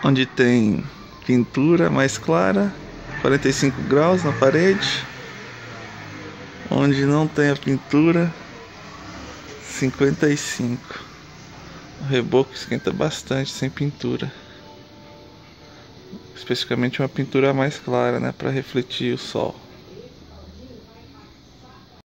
Onde tem pintura mais clara, 45 graus na parede. Onde não tem a pintura, 55. O reboco esquenta bastante sem pintura. Especificamente uma pintura mais clara, né, para refletir o sol.